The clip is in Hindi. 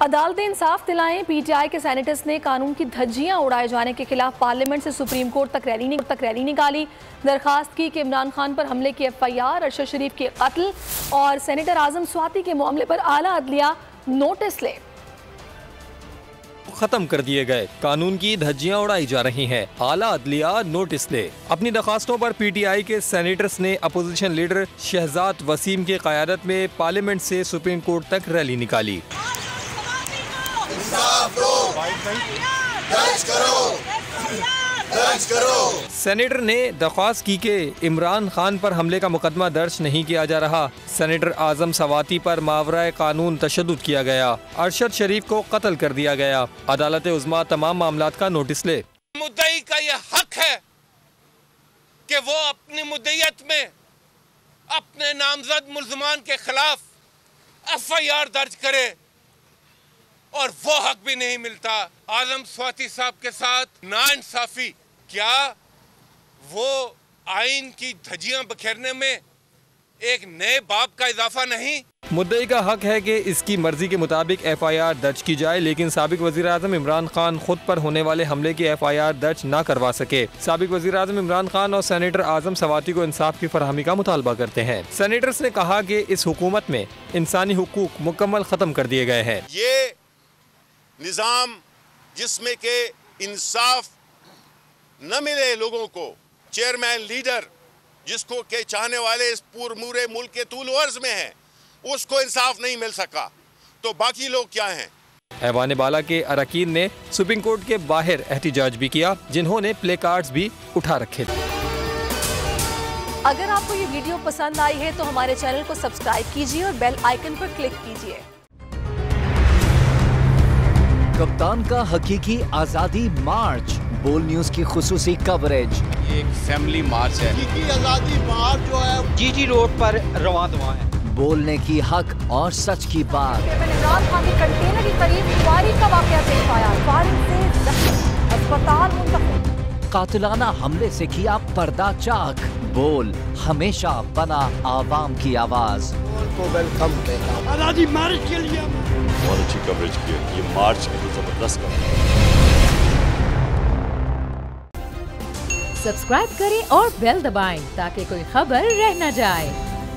अदालत इंसाफ दिलाएं। पीटीआई के सेनेटर्स ने कानून की धज्जियां उड़ाए जाने के खिलाफ पार्लियामेंट से सुप्रीम कोर्ट तक रैली निकाली। दरखास्त की कि इमरान खान पर हमले की FIR, अरशद शरीफ के कत्ल और सेनेटर आजम स्वाति के मामले पर आला अदलिया नोटिस ले। खत्म कर दिए गए, कानून की धज्जियां उड़ाई जा रही हैं, आला अदलिया नोटिस ले। अपनी दरखास्तों पर पीटीआई के सेनेटर्स ने अपोजिशन लीडर शहजाद वसीम की क़यादत में पार्लियामेंट से सुप्रीम कोर्ट तक रैली निकाली। सेनेटर ने दरख्वास्त की कि इमरान खान पर हमले का मुकदमा दर्ज नहीं किया जा रहा। सेनेटर आजम सवाती पर मावरा कानून तशद्दुद किया गया। अरशद शरीफ को कत्ल कर दिया गया। अदालत उज़्मा तमाम मामलात का नोटिस ले। मुद्दई का यह हक है कि वो अपनी मुद्दईयत में अपने नामजद मुल्ज़मान के खिलाफ FIR दर्ज करे, और वो हक भी नहीं मिलता। आजम स्वाति साहब के साथ नाइंसाफी, क्या वो आइन की धज्जियां बखेरने में एक नए बाब का इजाफा नहीं? मुद्दई का हक है कि इसकी मर्जी के मुताबिक FIR दर्ज की जाए, लेकिन साबिक वज़ीर आज़म इमरान खान खुद पर होने वाले हमले की FIR दर्ज न करवा सके। साबिक वज़ीर आज़म इमरान खान और सेनेटर आजम सवाती को इंसाफ की फरहमी का मुतालबा करते हैं। सेनेटर्स ने कहा कि इस हुकूमत में इंसानी हुकूक मुकम्मल खत्म कर दिए गए हैं। ये निज़ाम जिसमें के इंसाफ न मिले लोगों को, चेयरमैन लीडर जिसको के चाहने वाले इस पूरे मुल्क के तूल अर्ज में हैं, उसको इंसाफ नहीं मिल सका, तो बाकी लोग क्या हैं? ऐवान बाला के अरकान ने सुप्रीम कोर्ट के बाहर एहतिजाज भी किया, जिन्होंने प्ले कार्ड्स भी उठा रखे थे। अगर आपको ये वीडियो पसंद आई है तो हमारे चैनल को सब्सक्राइब कीजिए और बेल आइकन पर क्लिक कीजिए। कप्तान का हकीकी आजादी मार्च, बोल न्यूज की खुसूसी कवरेज। ये एक फैमिली मार्च है। हकीकी आजादी मार्च जो है GG रोड पर रवां दवा है। बोलने की हक और सच की बात। इमरान खान के कंटेनर के करीब फायरिंग का वाकया पेश आया, फायरिंग से जख्मी, अस्पताल मुंतकिल। कातिलाना हमले से किया पर्दा चाक, बोल हमेशा बना आवाम की आवाज। को वेलकम कहता हूं आजादी मार्च के लिए। बहुत अच्छी कवरेज की है, ये मार्च की तो जबरदस्त कवरेज। सब्सक्राइब करें और बेल दबाएं ताकि कोई खबर रह न जाए।